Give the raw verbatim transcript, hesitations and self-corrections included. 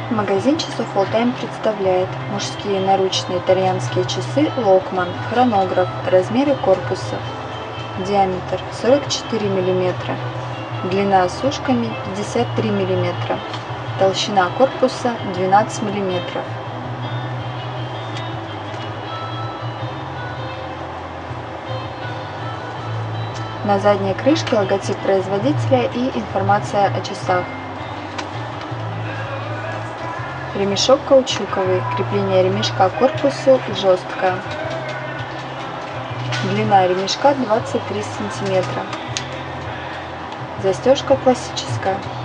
Магазин часов Alltime представляет мужские наручные итальянские часы Локман, хронограф, размеры корпуса, диаметр сорок четыре миллиметра, длина с ушками пятьдесят три миллиметра, толщина корпуса двенадцать миллиметров. На задней крышке логотип производителя и информация о часах. Ремешок каучуковый, крепление ремешка к корпусу жесткое. Длина ремешка двадцать три сантиметра. Застежка классическая.